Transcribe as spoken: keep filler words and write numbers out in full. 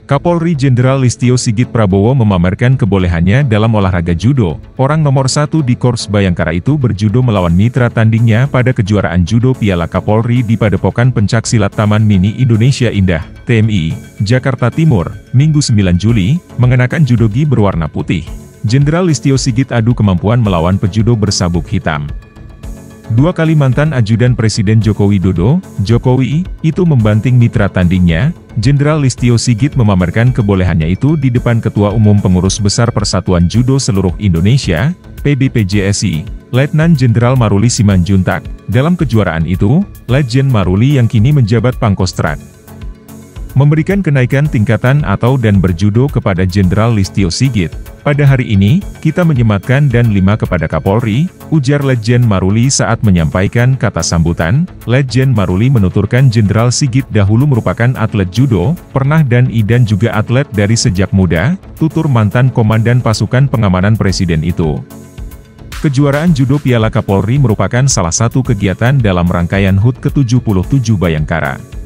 Kapolri Jenderal Listio Sigit Prabowo memamerkan kebolehannya dalam olahraga judo. Orang nomor satu di Korps Bayangkara itu berjudo melawan mitra tandingnya pada kejuaraan judo Piala Kapolri di Padepokan Pencaksilat Taman Mini Indonesia Indah, T M I, Jakarta Timur, Minggu sembilan Juli, mengenakan judogi berwarna putih. Jenderal Listio Sigit adu kemampuan melawan pejudo bersabuk hitam. Dua kali mantan ajudan Presiden Joko Widodo, Jokowi, itu membanting mitra tandingnya. Jenderal Listio Sigit memamerkan kebolehannya itu di depan Ketua Umum Pengurus Besar Persatuan Judo Seluruh Indonesia, P B P J S I, Letnan Jenderal Maruli Simanjuntak. Dalam kejuaraan itu, Letjen Maruli yang kini menjabat Pangkostrat memberikan kenaikan tingkatan atau dan berjudo kepada Jenderal Listio Sigit. Pada hari ini, kita menyematkan dan lima kepada Kapolri, ujar Letjen Maruli saat menyampaikan kata sambutan. Letjen Maruli menuturkan Jenderal Sigit dahulu merupakan atlet judo, pernah dan idan juga atlet dari sejak muda, tutur mantan Komandan Pasukan Pengamanan Presiden itu. Kejuaraan judo Piala Kapolri merupakan salah satu kegiatan dalam rangkaian H U T ke tujuh puluh tujuh Bayangkara.